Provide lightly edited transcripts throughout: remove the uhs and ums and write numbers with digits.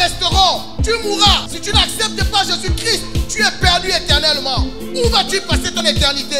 resteront. Tu mourras. Si tu n'acceptes pas Jésus-Christ, tu es perdu éternellement. Où vas-tu passer ton éternité?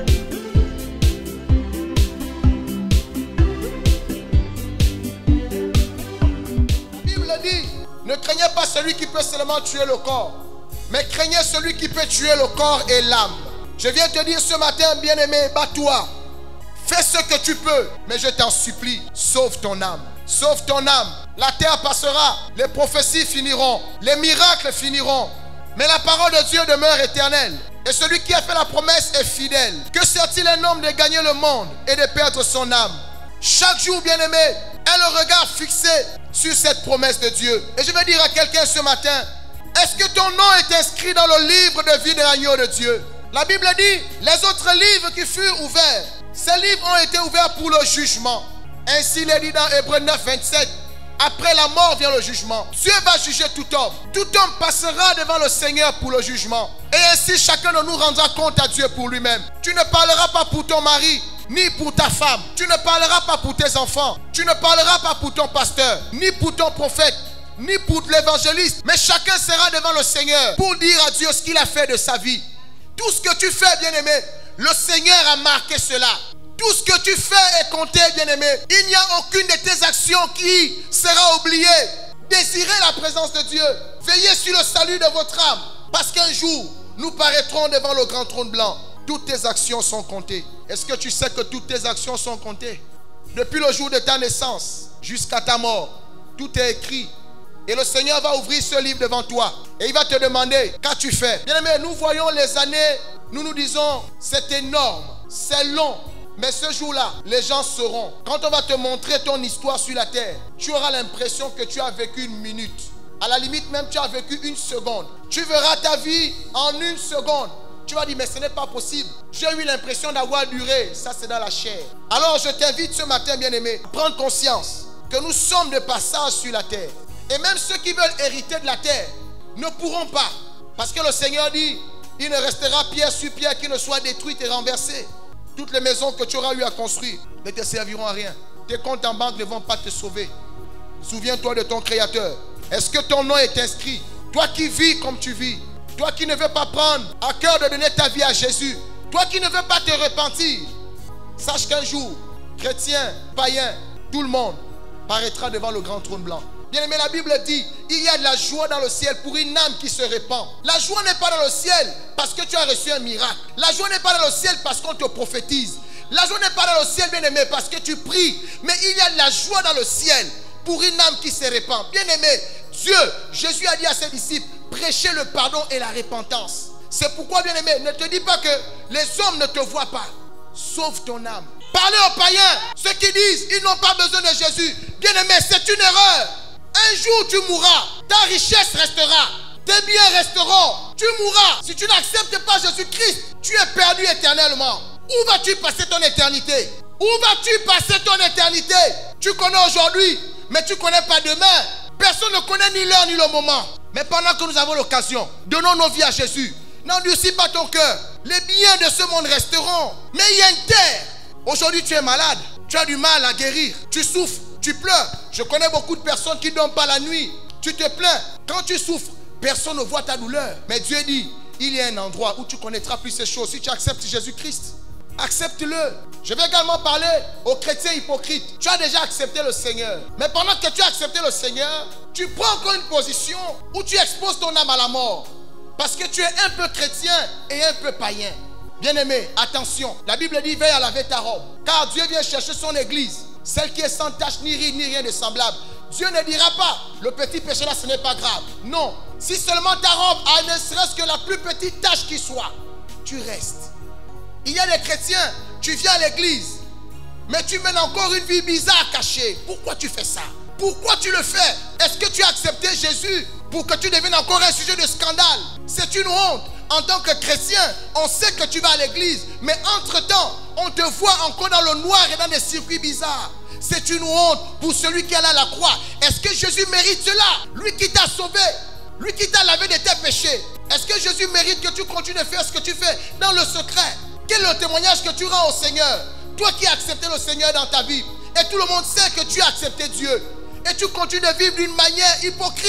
La Bible dit, ne craignez pas celui qui peut seulement tuer le corps, mais craignez celui qui peut tuer le corps et l'âme. Je viens te dire ce matin, bien-aimé, bats-toi. Fais ce que tu peux, mais je t'en supplie, sauve ton âme. Sauve ton âme. La terre passera, les prophéties finiront, les miracles finiront, mais la parole de Dieu demeure éternelle. Et celui qui a fait la promesse est fidèle. Que sert-il un homme de gagner le monde et de perdre son âme? Chaque jour, bien-aimé, aie le regard fixé sur cette promesse de Dieu. Et je vais dire à quelqu'un ce matin, est-ce que ton nom est inscrit dans le livre de vie de l'agneau de Dieu? La Bible dit, les autres livres qui furent ouverts, ces livres ont été ouverts pour le jugement. Ainsi il est dit dans Hébreux 9, 27. Après la mort vient le jugement. Dieu va juger tout homme. Tout homme passera devant le Seigneur pour le jugement. Et ainsi chacun de nous rendra compte à Dieu pour lui-même. Tu ne parleras pas pour ton mari, ni pour ta femme. Tu ne parleras pas pour tes enfants. Tu ne parleras pas pour ton pasteur, ni pour ton prophète, ni pour l'évangéliste. Mais chacun sera devant le Seigneur pour dire à Dieu ce qu'il a fait de sa vie. Tout ce que tu fais, bien-aimé, le Seigneur a marqué cela. Tout ce que tu fais est compté, bien-aimé. Il n'y a aucune de tes actions qui sera oubliée. Désirez la présence de Dieu. Veillez sur le salut de votre âme. Parce qu'un jour, nous paraîtrons devant le grand trône blanc. Toutes tes actions sont comptées. Est-ce que tu sais que toutes tes actions sont comptées? Depuis le jour de ta naissance jusqu'à ta mort, tout est écrit. Et le Seigneur va ouvrir ce livre devant toi. Et il va te demander, qu'as-tu fait? Bien-aimé, nous voyons les années, nous nous disons, c'est énorme, c'est long. Mais ce jour-là, les gens sauront. Quand on va te montrer ton histoire sur la terre, tu auras l'impression que tu as vécu une minute. À la limite même, tu as vécu une seconde. Tu verras ta vie en une seconde. Tu vas dire, mais ce n'est pas possible. J'ai eu l'impression d'avoir duré. Ça, c'est dans la chair. Alors, je t'invite ce matin, bien-aimé, à prendre conscience que nous sommes de passage sur la terre. Et même ceux qui veulent hériter de la terre ne pourront pas. Parce que le Seigneur dit, il ne restera pierre sur pierre qui ne soit détruite et renversée. Toutes les maisons que tu auras eu à construire ne te serviront à rien. Tes comptes en banque ne vont pas te sauver. Souviens-toi de ton Créateur. Est-ce que ton nom est inscrit? Toi qui vis comme tu vis. Toi qui ne veux pas prendre à cœur de donner ta vie à Jésus. Toi qui ne veux pas te repentir. Sache qu'un jour, chrétien, païen, tout le monde paraîtra devant le grand trône blanc. Bien aimé, la Bible dit, il y a de la joie dans le ciel pour une âme qui se répand. La joie n'est pas dans le ciel parce que tu as reçu un miracle. La joie n'est pas dans le ciel parce qu'on te prophétise. La joie n'est pas dans le ciel, bien aimé, parce que tu pries. Mais il y a de la joie dans le ciel pour une âme qui se répand. Bien aimé, Dieu, Jésus a dit à ses disciples, prêchez le pardon et la repentance. C'est pourquoi, bien aimé, ne te dis pas que les hommes ne te voient pas. Sauve ton âme. Parlez aux païens, ceux qui disent, ils n'ont pas besoin de Jésus. Bien aimé, c'est une erreur. Un jour tu mourras, ta richesse restera, tes biens resteront, tu mourras. Si tu n'acceptes pas Jésus-Christ, tu es perdu éternellement. Où vas-tu passer ton éternité? Où vas-tu passer ton éternité? Tu connais aujourd'hui, mais tu ne connais pas demain. Personne ne connaît ni l'heure ni le moment. Mais pendant que nous avons l'occasion, donnons nos vies à Jésus. N'endurcis pas ton cœur. Les biens de ce monde resteront. Mais il y a une terre. Aujourd'hui tu es malade, tu as du mal à guérir, tu souffres. Tu pleures. Je connais beaucoup de personnes qui ne dorment pas la nuit. Tu te plains. Quand tu souffres, personne ne voit ta douleur. Mais Dieu dit, il y a un endroit où tu connaîtras plus ces choses. Si tu acceptes Jésus-Christ, accepte-le. Je vais également parler aux chrétiens hypocrites. Tu as déjà accepté le Seigneur. Mais pendant que tu as accepté le Seigneur, tu prends encore une position où tu exposes ton âme à la mort. Parce que tu es un peu chrétien et un peu païen. Bien-aimé, attention. La Bible dit, veille à laver ta robe. Car Dieu vient chercher son église. Celle qui est sans tache, ni ride, ni rien de semblable. Dieu ne dira pas, le petit péché là, ce n'est pas grave. Non, si seulement ta robe a ne serait-ce que la plus petite tache qui soit, tu restes. Il y a des chrétiens, tu viens à l'église, mais tu mènes encore une vie bizarre cachée. Pourquoi tu fais ça? Pourquoi tu le fais? Est-ce que tu as accepté Jésus pour que tu deviennes encore un sujet de scandale? C'est une honte. En tant que chrétien, on sait que tu vas à l'église, mais entre-temps, on te voit encore dans le noir et dans des circuits bizarres. C'est une honte pour celui qui est allé à la croix. Est-ce que Jésus mérite cela? Lui qui t'a sauvé, lui qui t'a lavé de tes péchés. Est-ce que Jésus mérite que tu continues de faire ce que tu fais dans le secret? Quel est le témoignage que tu rends au Seigneur? Toi qui as accepté le Seigneur dans ta vie, et tout le monde sait que tu as accepté Dieu, et tu continues de vivre d'une manière hypocrite.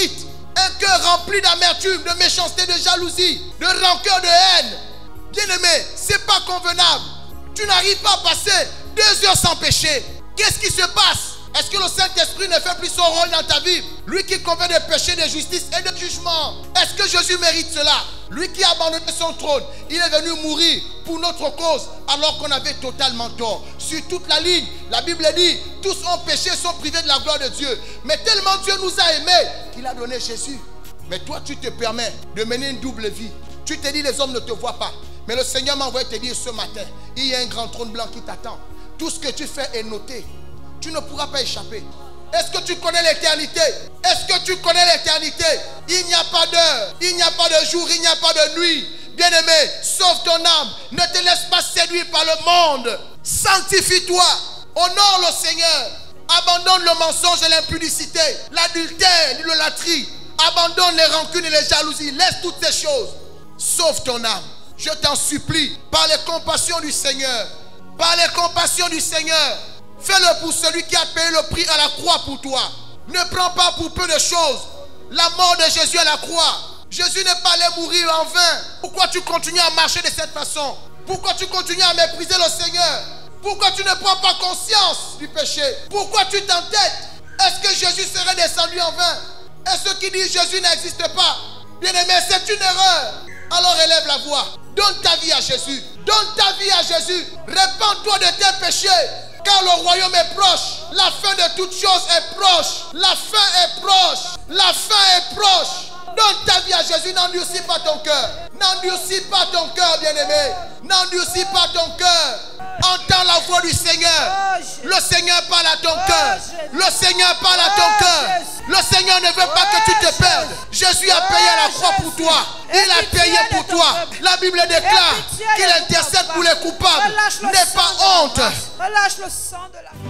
Un cœur rempli d'amertume, de méchanceté, de jalousie, de rancœur, de haine. Bien-aimé, ce n'est pas convenable. Tu n'arrives pas à passer 2 heures sans péché. Qu'est-ce qui se passe? Est-ce que le Saint-Esprit ne fait plus son rôle dans ta vie? Lui qui convainc de péché, de justice et de jugement. Est-ce que Jésus mérite cela? Lui qui a abandonné son trône, il est venu mourir pour notre cause alors qu'on avait totalement tort. Sur toute la ligne, la Bible dit, tous ont péché, sont privés de la gloire de Dieu. Mais tellement Dieu nous a aimés qu'il a donné Jésus. Mais toi, tu te permets de mener une double vie. Tu te dis, les hommes ne te voient pas. Mais le Seigneur m'a envoyé te dire ce matin, il y a un grand trône blanc qui t'attend. Tout ce que tu fais est noté. Tu ne pourras pas échapper. Est-ce que tu connais l'éternité? Est-ce que tu connais l'éternité? Il n'y a pas d'heure, il n'y a pas de jour, il n'y a pas de nuit. Bien-aimé, sauve ton âme. Ne te laisse pas séduire par le monde. Sanctifie-toi. Honore le Seigneur. Abandonne le mensonge et l'impudicité, l'adultère, l'idolâtrie. Abandonne les rancunes et les jalousies. Laisse toutes ces choses. Sauve ton âme. Je t'en supplie, par les compassions du Seigneur. Par les compassions du Seigneur. Fais-le pour celui qui a payé le prix à la croix pour toi. Ne prends pas pour peu de choses la mort de Jésus à la croix. Jésus n'est pas allé mourir en vain. Pourquoi tu continues à marcher de cette façon? Pourquoi tu continues à mépriser le Seigneur? Pourquoi tu ne prends pas conscience du péché? Pourquoi tu t'entêtes? Est-ce que Jésus serait descendu en vain? Et ceux qui disent Jésus n'existe pas, bien-aimé, c'est une erreur. Alors élève la voix. Donne ta vie à Jésus. Donne ta vie à Jésus. Répands-toi de tes péchés. Car le royaume est proche. La fin de toutes choses est proche. La fin est proche. La fin est proche. Donne ta vie à Jésus. N'endurcis pas ton cœur. N'endurcis pas ton cœur, bien-aimé. N'endurcis pas ton cœur. Entends la voix du Seigneur. Le Seigneur parle à ton cœur. Le Seigneur parle à ton cœur. Le Seigneur ne veut pas que tu te perdes. Jésus a payé à la croix pour toi. Il a payé pour toi. La Bible déclare qu'il intercède pour les coupables. N'aie pas honte. Relâche le sang de la